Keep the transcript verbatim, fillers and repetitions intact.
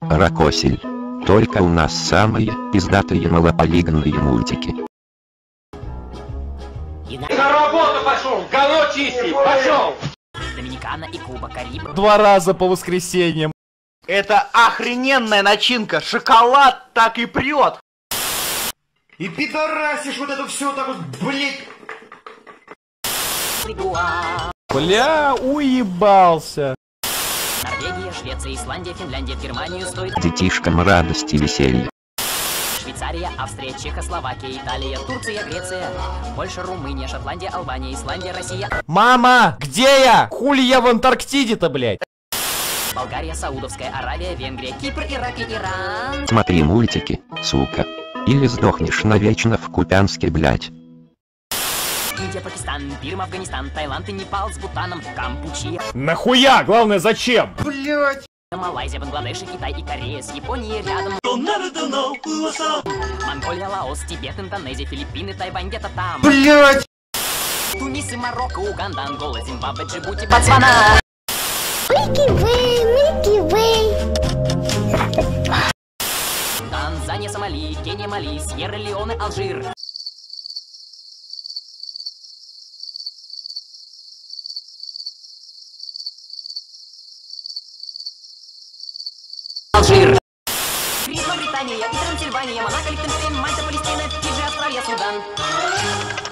Ракосель. Только у нас самые пиздатые малополигонные мультики. На работу пошел! Говно чистить! Пошел! Доминикана и Куба Кариб. Два раза по воскресеньям. Это охрененная начинка! Шоколад так и прет! И пидорасишь вот это все так вот, блять! Бля, уебался. Норвегия, Швеция, Исландия, Финляндия, в Германию стоит. Детишкам радости и веселья. Швейцария, Австрия, Чехословакия, Италия, Турция, Греция, Польша, Румыния, Шотландия, Албания, Исландия, Россия. Мама, где я? Хули я в Антарктиде-то, блядь? Болгария, Саудовская Аравия, Венгрия, Кипр, Ирак и Иран. Смотри мультики, сука. Или сдохнешь навечно в Купянске, блять. Индия, Пакистан, Бирма, Афганистан, Таиланд и Непал с Бутаном, Кампучия. Нахуя? Главное, зачем? Блять! Малайзия, Бангладеш, Китай и Корея с Японией рядом. Монголия, Лаос, Тибет, Индонезия, Филиппины, Тайвань где-то там. Блять! Тунис и Марокко, Уганда, Ангола, Зимбабве, Джибути, Ботсвана. Милки Вей, Милки Вей. Танзания, Сомали, Кения, Мали, Сьерра-Леоне, Алжир. Алжир. Великобритания и Трансильвания, Монако, Лихтенштейн, Мальта, Палестина, Фиджи, Австралия, Судан.